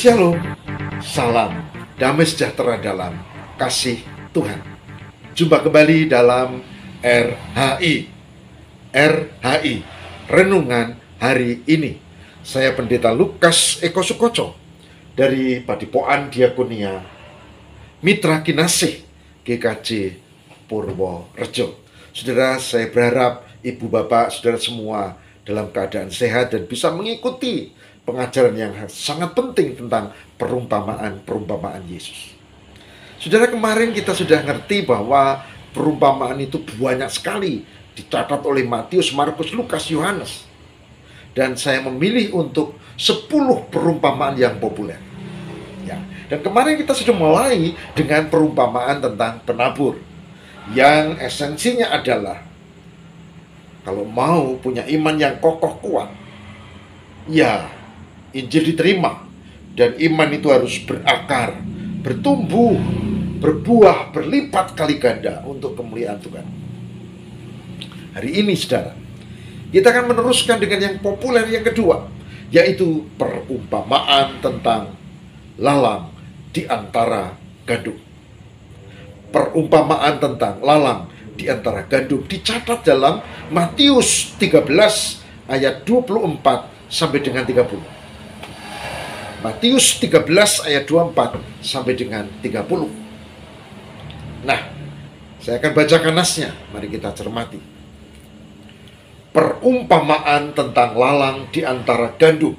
Shalom, salam, damai sejahtera dalam kasih Tuhan. Jumpa kembali dalam RHI, Renungan Hari Ini. Saya Pendeta Lukas Eko Sukoco dari Padipokan Diakonia Mitra Kinasih GKJ Purworejo. Saudara, saya berharap Ibu Bapak, Saudara semua dalam keadaan sehat dan bisa mengikuti pengajaran yang sangat penting tentang perumpamaan Yesus. Saudara, kemarin kita sudah ngerti bahwa perumpamaan itu banyak sekali dicatat oleh Matius, Markus, Lukas, Yohanes. Dan saya memilih untuk 10 perumpamaan yang populer. Ya. Dan kemarin kita sudah mulai dengan perumpamaan tentang penabur, yang esensinya adalah kalau mau punya iman yang kokoh kuat, ya Injil diterima, dan iman itu harus berakar, bertumbuh, berbuah, berlipat kali ganda untuk kemuliaan Tuhan. Hari ini, saudara, kita akan meneruskan dengan yang populer yang kedua, yaitu perumpamaan tentang lalang di antara gandum. Perumpamaan tentang lalang di antara gandum dicatat dalam Matius 13 ayat 24 sampai dengan 30. Matius 13 ayat 24 sampai dengan 30. Nah, saya akan bacakan nasnya. Mari kita cermati. Perumpamaan tentang lalang di antara gandum.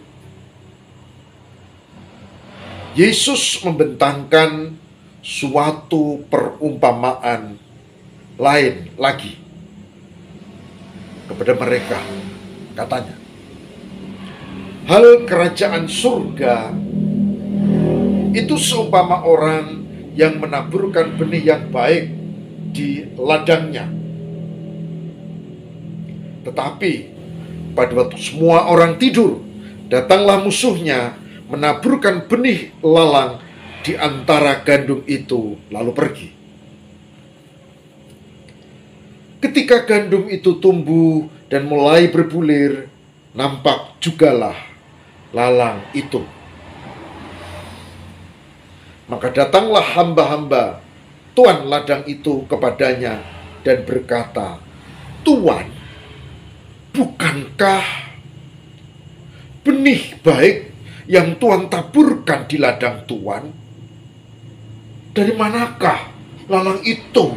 Yesus membentangkan suatu perumpamaan lain lagi kepada mereka. Katanya, hal kerajaan surga itu seumpama orang yang menaburkan benih yang baik di ladangnya. Tetapi pada waktu semua orang tidur, datanglah musuhnya menaburkan benih lalang di antara gandum itu, lalu pergi. Ketika gandum itu tumbuh dan mulai berbulir, nampak jugalah lalang itu. Maka datanglah hamba-hamba tuan ladang itu kepadanya dan berkata, "Tuan, bukankah benih baik yang Tuan taburkan di ladang Tuan? Dari manakah lalang itu?"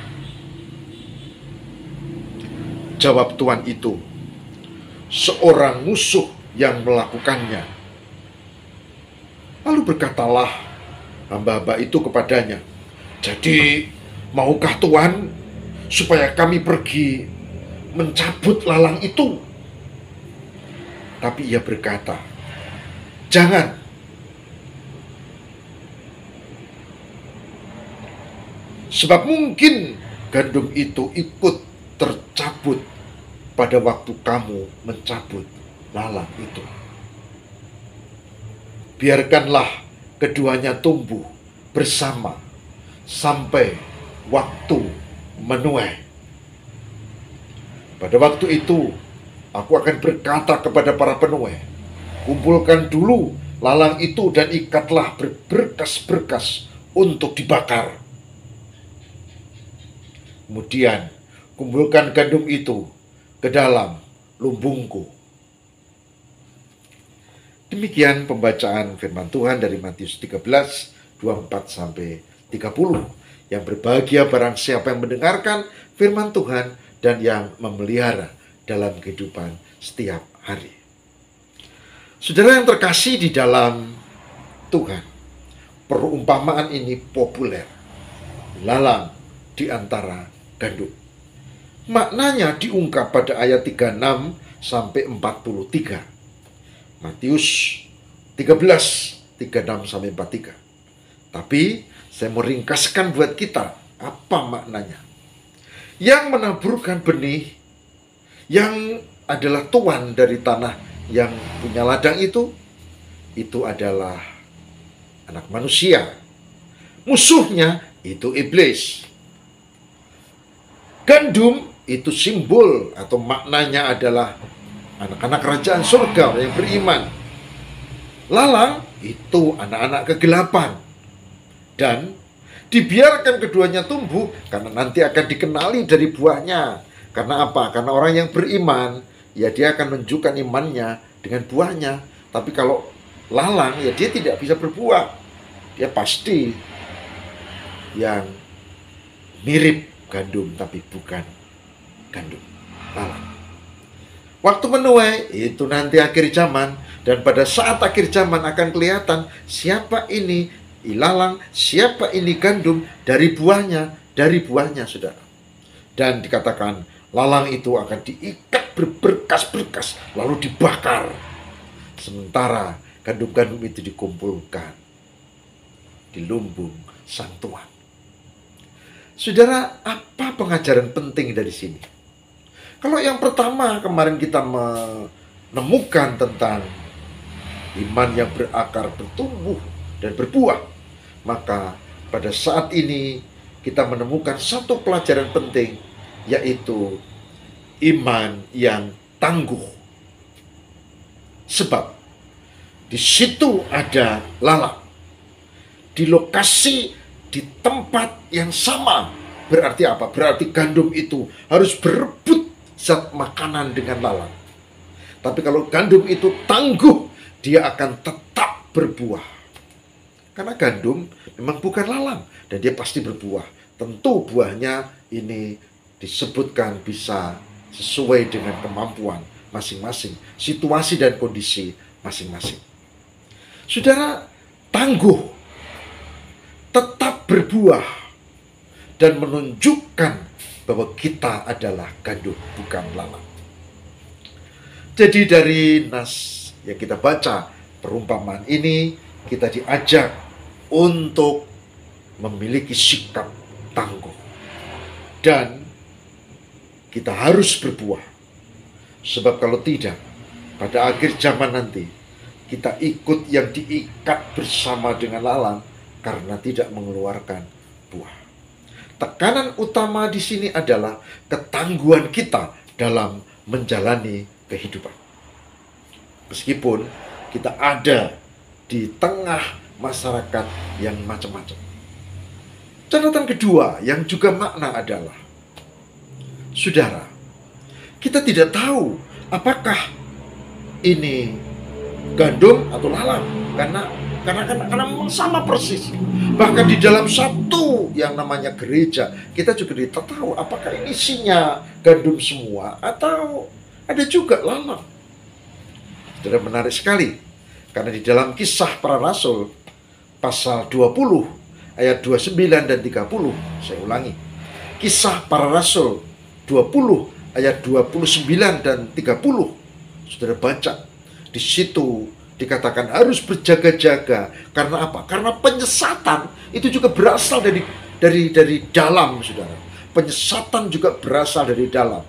Jawab tuan itu, "Seorang musuh yang melakukannya." Lalu berkatalah hamba-hamba itu kepadanya, "Jadi, maukah Tuan supaya kami pergi mencabut lalang itu?" Tapi ia berkata, "Jangan. Sebab mungkin gandum itu ikut tercabut pada waktu kamu mencabut lalang itu. Biarkanlah keduanya tumbuh bersama sampai waktu menuai. Pada waktu itu, aku akan berkata kepada para penuai, kumpulkan dulu lalang itu dan ikatlah berberkas-berkas untuk dibakar. Kemudian, kumpulkan gandum itu ke dalam lumbungku." Demikian pembacaan firman Tuhan dari Matius 13, 24 sampai 30. Yang berbahagia barang siapa yang mendengarkan firman Tuhan dan yang memelihara dalam kehidupan setiap hari. Saudara yang terkasih di dalam Tuhan, perumpamaan ini populer. Lalang di antara gandum. Maknanya diungkap pada ayat 36 sampai 43. Matius 13, 36 sampai 43. Tapi saya mau ringkaskan buat kita apa maknanya. Yang menaburkan benih, yang adalah tuan dari tanah yang punya ladang itu adalah anak manusia. Musuhnya itu iblis. Gandum itu simbol atau maknanya adalah anak-anak kerajaan surga yang beriman. Lalang itu anak-anak kegelapan. Dan dibiarkan keduanya tumbuh karena nanti akan dikenali dari buahnya. Karena apa? Karena orang yang beriman, ya dia akan menunjukkan imannya dengan buahnya. Tapi kalau lalang, ya dia tidak bisa berbuah. Dia pasti yang mirip gandum tapi bukan gandum, lalang. Waktu menuai itu nanti akhir zaman, dan pada saat akhir zaman akan kelihatan siapa ini ilalang, siapa ini gandum dari buahnya, saudara. Dan dikatakan lalang itu akan diikat berberkas-berkas lalu dibakar, sementara gandum-gandum itu dikumpulkan di lumbung sang Tuhan. Saudara, apa pengajaran penting dari sini? Kalau yang pertama kemarin kita menemukan tentang iman yang berakar, bertumbuh, dan berbuah, maka pada saat ini kita menemukan satu pelajaran penting, yaitu iman yang tangguh. Sebab di situ ada lalang, di lokasi, di tempat yang sama. Berarti apa? Berarti gandum itu harus berebut zat makanan dengan lalang. Tapi kalau gandum itu tangguh, dia akan tetap berbuah. Karena gandum memang bukan lalang, dan dia pasti berbuah. Tentu buahnya ini disebutkan bisa sesuai dengan kemampuan masing-masing, situasi dan kondisi masing-masing. Saudara, tangguh, tetap berbuah, dan menunjukkan bahwa kita adalah gandum, bukan lalang. Jadi dari nas yang kita baca, perumpamaan ini, kita diajak untuk memiliki sikap tangguh. Dan kita harus berbuah. Sebab kalau tidak, pada akhir zaman nanti, kita ikut yang diikat bersama dengan lalang karena tidak mengeluarkan buah. Tekanan utama di sini adalah ketangguhan kita dalam menjalani kehidupan. Meskipun kita ada di tengah masyarakat yang macam-macam. Catatan kedua yang juga makna adalah, saudara, kita tidak tahu apakah ini gandum atau lalang, karena memang sama persis. Bahkan di dalam satu yang namanya gereja, kita juga tidak tahu apakah ini isinya gandum semua atau ada juga lalang. Sudah menarik sekali, karena di dalam Kisah Para Rasul pasal 20 ayat 29 dan 30, saya ulangi. Kisah Para Rasul 20 ayat 29 dan 30. Saudara baca. Di situ dikatakan harus berjaga-jaga. Karena apa? Karena penyesatan itu juga berasal dari dalam, saudara. Penyesatan juga berasal dari dalam.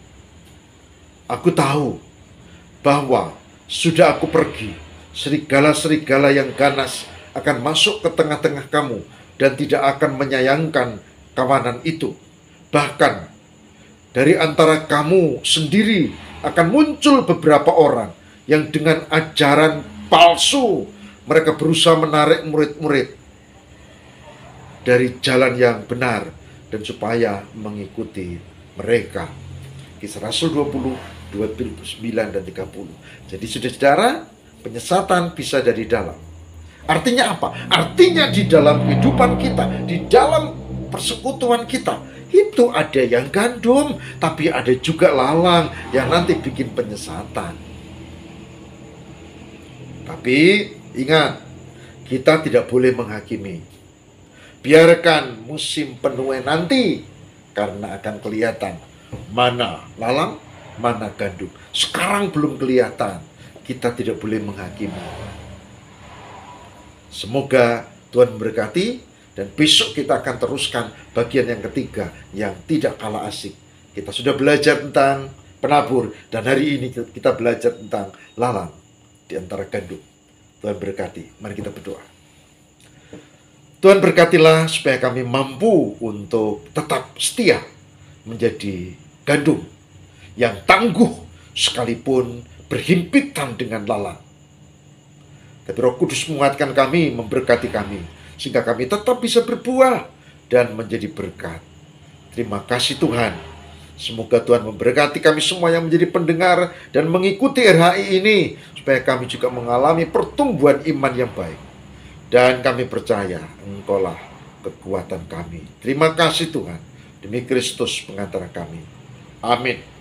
Aku tahu bahwa sudah aku pergi, serigala-serigala yang ganas akan masuk ke tengah-tengah kamu dan tidak akan menyayangkan kawanan itu. Bahkan dari antara kamu sendiri akan muncul beberapa orang yang dengan ajaran palsu mereka berusaha menarik murid-murid dari jalan yang benar dan supaya mengikuti mereka. Kisah Rasul 20, 29 dan 30. Jadi saudara, penyesatan bisa dari dalam. Artinya apa? Artinya di dalam kehidupan kita, di dalam persekutuan kita, itu ada yang gandum, tapi ada juga lalang yang nanti bikin penyesatan. Tapi ingat, kita tidak boleh menghakimi. Biarkan musim penuai nanti, karena akan kelihatan mana lalang, mana gandum. Sekarang belum kelihatan, kita tidak boleh menghakimi. Semoga Tuhan memberkati, dan besok kita akan teruskan bagian yang ketiga yang tidak kalah asik. Kita sudah belajar tentang penabur, dan hari ini kita belajar tentang lalang di antara gandum. Tuhan berkati. Mari kita berdoa. Tuhan berkatilah supaya kami mampu untuk tetap setia menjadi gandum yang tangguh sekalipun berhimpitan dengan lalang. Tapi Roh Kudus menguatkan kami, memberkati kami, sehingga kami tetap bisa berbuah dan menjadi berkat. Terima kasih Tuhan. Semoga Tuhan memberkati kami semua yang menjadi pendengar dan mengikuti RHI ini, supaya kami juga mengalami pertumbuhan iman yang baik. Dan kami percaya Engkaulah kekuatan kami. Terima kasih Tuhan. Demi Kristus pengantara kami. Amin.